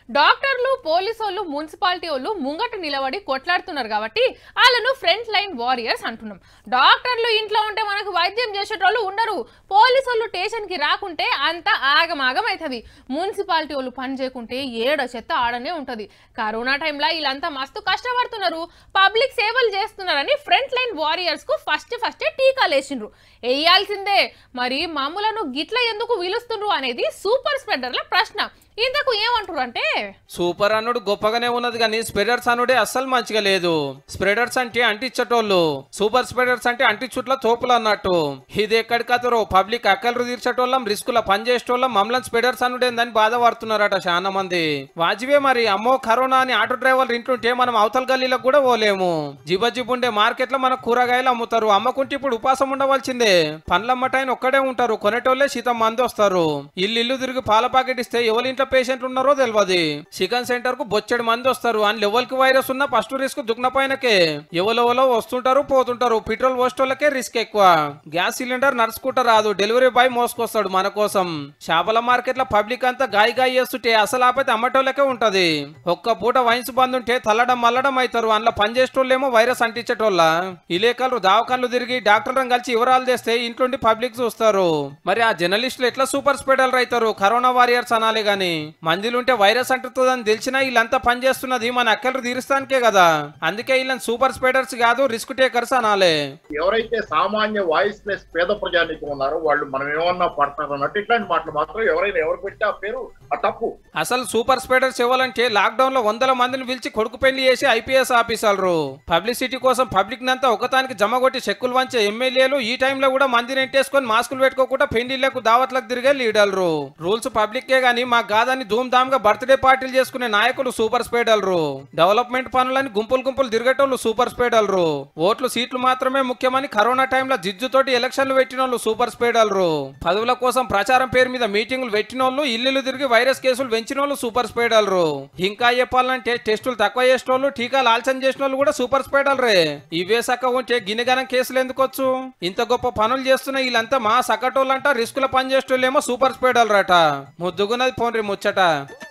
డాక్టర్లు పోలీసోళ్ళు మున్సిపాలిటీ వాళ్ళు ముంగట నిలబడి కొట్లాడుతున్నారు కాబట్టి వాళ్ళను ఫ్రంట్ లైన్ వారియర్స్ అంటున్నాం. డాక్టర్లు ఇంట్లో ఉంటే మనకు వైద్యం చేసేటోళ్ళు ఉండరు, పోలీసోళ్ళు స్టేషన్ కి రాకుంటే అంత ఆగమాగం అవుతుంది, మున్సిపాలిటీ వాళ్ళు పని చేయకుంటే ఏడ చెత్త ఆడనే ఉంటది. కరోనా టైంలో వీళ్ళంతా మస్తు కష్టపడుతున్నారు, పబ్లిక్ సేవలు చేస్తున్నారని ఫ్రంట్ లైన్ వారియర్స్ కు ఫస్టే టీకాలు వేసిండ్రు. వేయాల్సిందే, మరి మామూలను గిట్ల ఎందుకు పిలుస్తుండ్రు అనేది సూపర్ స్ప్రెడర్ల ప్రశ్న. ఇంతకు ఏమంటారు అంటే, సూపర్ అనుడు గొప్పగానే ఉన్నది కానీ స్ప్రెడర్స్ అనుడే అస్సలు మంచిగా లేదు. స్ప్రెడర్స్ అంటే అంటించటోళ్ళు, సూపర్ స్ప్రెడర్స్ అంటే అంటించుట్ల తోపులు అన్నట్టు. ఇది ఎక్కడికతరో పబ్లిక్ అక్కలు తీర్చేటోళ్ళం, రిస్కుల పనిచేసేటోళ్ళం మమ్మల్ని స్ప్రెడర్స్ అనుడేందని బాధపడుతున్నారట చాలా మంది. వాజివే మరి అమ్మో కరోనా అని ఆటో డ్రైవర్లు ఇంటుంటే మనం అవతల గల్లీలకు కూడా పోలేము. జిబుండే మార్కెట్ లో మన కూరగాయలు అమ్ముతారు, అమ్మకుంటే ఇప్పుడు ఉపాసం ఉండవలసిందే. పండ్లమ్మటాయన ఒక్కడే ఉంటారు, కొనేటోళ్లే శీతం మంది వస్తారు. ఇల్లు తిరిగి పాల ప్యాకెట్ ఇస్తే ఎవరి ఇంట్లో పేషెంట్లు ఉన్నారో తెలియదు. చికెన్ సెంటర్ కు బొచ్చెడు మంది వస్తారు, అని లెవెల్కి వైరస్ ఉన్న ఫస్ట్ రిస్క్ దుగ్న పైనకే. ఎవరెవరో వస్తుంటారు పోతుంటారు, పెట్రోల్ పోస్టోళ్ళకే రిస్క్ ఎక్కువ. గ్యాస్ సిలిండర్ నడుచుకుంటా రాదు, డెలివరీ బాయ్ మోసుకొస్తాడు మన కోసం. చేపల మార్కెట్ లో పబ్లిక్ అంతా గాయ చేస్తుంటే అసలు ఆపైతే అమ్మటోళ్ళకే ఉంటది. ఒక్క పూట వైన్స్ బంద్ ఉంటే తల్లడం మల్లడం అవుతారు, అందులో పనిచేసేటోళ్ళేమో వైరస్ అంటించేటోళ్ళ. ఇలేకలు దావకాన్లు తిరిగి డాక్టర్లను కలిసి వివరాలు తెస్తే ఇంట్లోండి పబ్లిక్ చూస్తారు. మరి ఆ జర్నలిస్టులు ఎట్లా సూపర్ స్ప్రెడర్లు అవుతారు? కరోనా వారియర్స్ అనాలి గాని. మందిలుంటే వైరస్ అంటుతుందని తెలిసినా వీళ్ళంతా పనిచేస్తున్నది మన అక్కలు తీరుస్తానికే కదా, అందుకే వీళ్ళని సూపర్ స్ప్రెడర్స్ కాదు రిస్క్ టేకర్స్ అనాలి. ఎవరైతే సామాన్య వాయిస్ లెస్ పేద ప్రజానీకం ఉన్నారో వాళ్ళు మనం ఏమన్నా పడతారు అన్నట్టు ఇట్లాంటి మాటలు మాత్రం ఎవరైనా ఎవరు పెట్టి ఆ పేరు ఆ తప్పు. అసలు సూపర్ స్ప్రెడర్స్ ఇవ్వాలంటే లాక్డౌన్ లో 100 మందిని పిలిచి కొడుకు పెళ్లి చేసి ఐపీఎస్ ఆఫీసర్లు, పబ్లిసిటీ కోసం పబ్లిక్ నంతా ఒకతానికి జమగొట్టి చెక్కులు వంచే ఎమ్మెల్యేలు ఈ టైంలో కూడా మందిని ఎంటేసుకొని మాస్కులు పెట్టుకోకుండా పెండిళ్లకు దావత్లకు తిరిగే లీడర్లు. రూల్స్ పబ్లిక్కే గానీ మా గాదాన్ని ధూమ్ ధామ్ గా బర్త్డే పార్టీలు చేసుకునే నాయకులు సూపర్ స్ప్రెడర్లు. డెవలప్మెంట్ పనులని గుంపులు తిరిగేటోళ్ళు సూపర్ స్ప్రెడర్లు. ఓట్లు సీట్లు మాత్రమే ముఖ్యమని కరోనా టైంలో జిజ్జుతోటి ఎలక్షన్లు పెట్టినోళ్ళు సూపర్ స్ప్రెడర్లు. పదవుల కోసం ప్రచారం పేరు మీద మీటింగులు పెట్టినోళ్ళు, ఇల్లు తిరిగి వైరస్ కేసులు పెంచినోళ్ళు సూపర్ స్ప్రెడర్లు. ఇంకా చెప్పాలంటే టెస్టులు తక్కువ చేసినోళ్ళు, టీకాలు ఆలస్యం చేసిన వాళ్ళు కూడా సూపర్ స్ప్రెడర్లే. ఇవే సక్క ఉంటే గిన్నెగనం కేసులు ఎందుకొచ్చు? ఇంత గొప్ప పనులు చేస్తున్న వీళ్ళంతా మా సకటోళ్ళంట, రిస్కుల పని చేసేటోళ్ళేమో సూపర్ స్ప్రెడర్లు అట. ముద్దుగున్నది పోన్రి ముచ్చట.